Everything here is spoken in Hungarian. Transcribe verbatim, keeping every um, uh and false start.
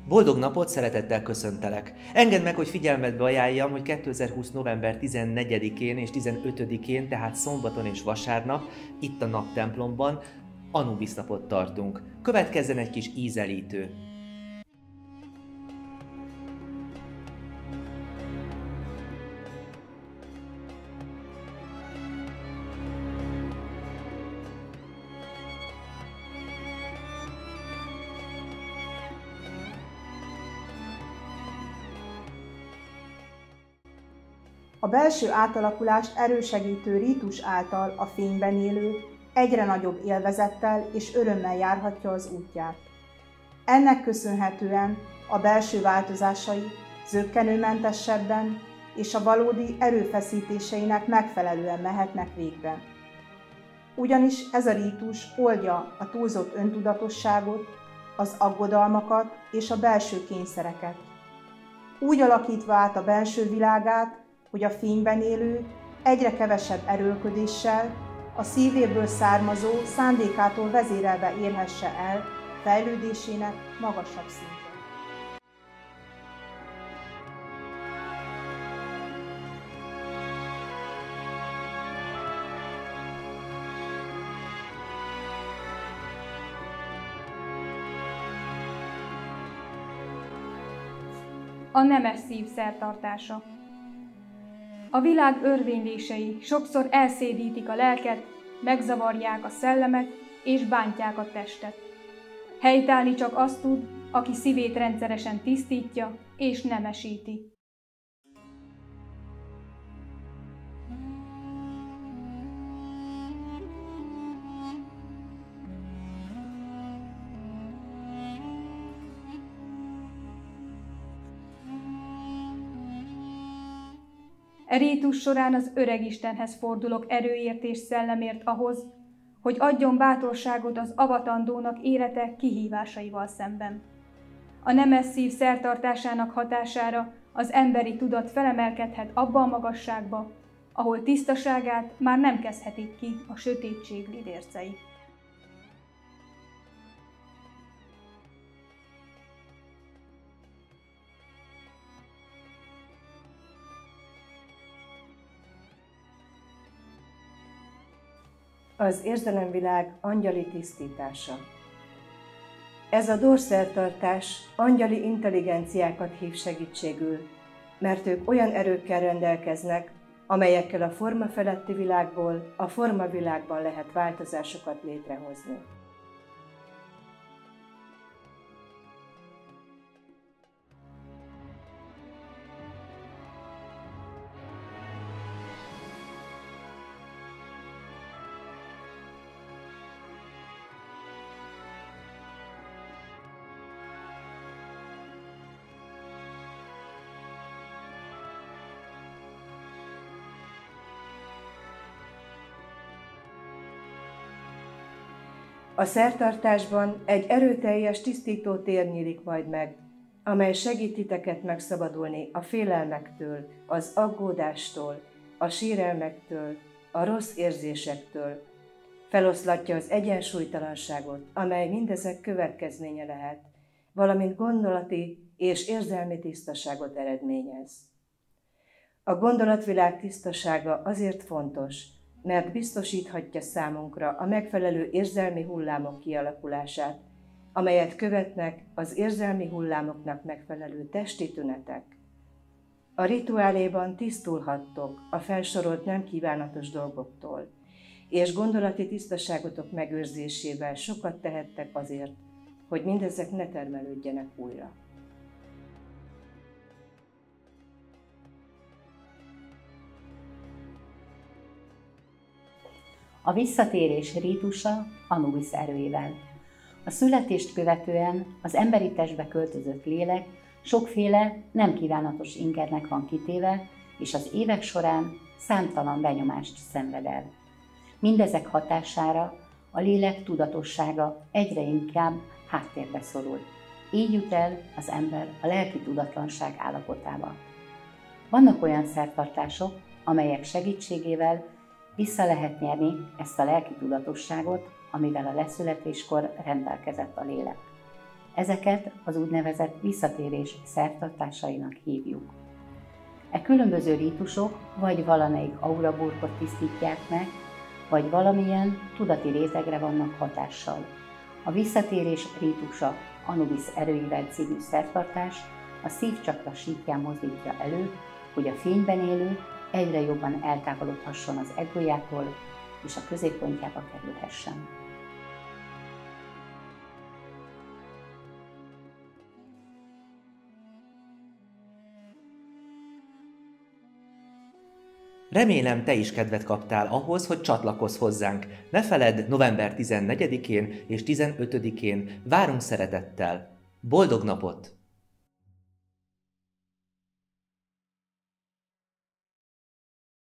Boldog napot, szeretettel köszöntelek! Engedd meg, hogy figyelmetbe ajánljam, hogy kétezer-húsz. november tizennegyedikén és tizenötödikén, tehát szombaton és vasárnap, itt a naptemplomban Anubis napot tartunk. Következzen egy kis ízelítő. A belső átalakulást elősegítő rítus által a fényben élő egyre nagyobb élvezettel és örömmel járhatja az útját. Ennek köszönhetően a belső változásai zökkenőmentesebben és a valódi erőfeszítéseinek megfelelően mehetnek végbe. Ugyanis ez a rítus oldja a túlzott öntudatosságot, az aggodalmakat és a belső kényszereket, úgy alakítva át a belső világát, hogy a fényben élő egyre kevesebb erőlködéssel, a szívéből származó szándékától vezérelve érhesse el fejlődésének magasabb szintjét. A nemes szív szertartása. A világ örvénylései sokszor elszédítik a lelket, megzavarják a szellemet és bántják a testet. Helytállni csak azt tud, aki szívét rendszeresen tisztítja és nemesíti. E rítus során az Öregistenhez fordulok erőért és szellemért ahhoz, hogy adjon bátorságot az avatandónak élete kihívásaival szemben. A nemes szív szertartásának hatására az emberi tudat felemelkedhet abba a magasságba, ahol tisztaságát már nem kezdhetik ki a sötétség lidércei. Az érzelemvilág angyali tisztítása. Ez a dórszertartás angyali intelligenciákat hív segítségül, mert ők olyan erőkkel rendelkeznek, amelyekkel a forma feletti világból a formavilágban lehet változásokat létrehozni. A szertartásban egy erőteljes tisztító tér nyílik majd meg, amely segít titeket megszabadulni a félelmektől, az aggódástól, a sérelmektől, a rossz érzésektől. Feloszlatja az egyensúlytalanságot, amely mindezek következménye lehet, valamint gondolati és érzelmi tisztaságot eredményez. A gondolatvilág tisztasága azért fontos, mert biztosíthatja számunkra a megfelelő érzelmi hullámok kialakulását, amelyet követnek az érzelmi hullámoknak megfelelő testi tünetek. A rituáléban tisztulhattok a felsorolt nem kívánatos dolgoktól, és gondolati tisztaságotok megőrzésével sokat tehettek azért, hogy mindezek ne termelődjenek újra. A visszatérés rítusa Anubis erőivel. A születést követően az emberi testbe költözött lélek sokféle nem kívánatos ingernek van kitéve, és az évek során számtalan benyomást szenved el. Mindezek hatására a lélek tudatossága egyre inkább háttérbe szorul. Így jut el az ember a lelki tudatlanság állapotába. Vannak olyan szertartások, amelyek segítségével vissza lehet nyerni ezt a lelki tudatosságot, amivel a leszületéskor rendelkezett a lélek. Ezeket az úgynevezett visszatérés szertartásainak hívjuk. E különböző rítusok vagy valamelyik auraburkot tisztítják meg, vagy valamilyen tudati rétegre vannak hatással. A visszatérés rítusa Anubis erőivel című szertartás a szívcsakra síkján mozdítja elő, hogy a fényben élő egyre jobban eltávolodhasson az egójától, és a középpontjába kerülhessen. Remélem, te is kedvet kaptál ahhoz, hogy csatlakozz hozzánk. Ne feledd, november tizennegyedikén és tizenötödikén várunk szeretettel. Boldog napot!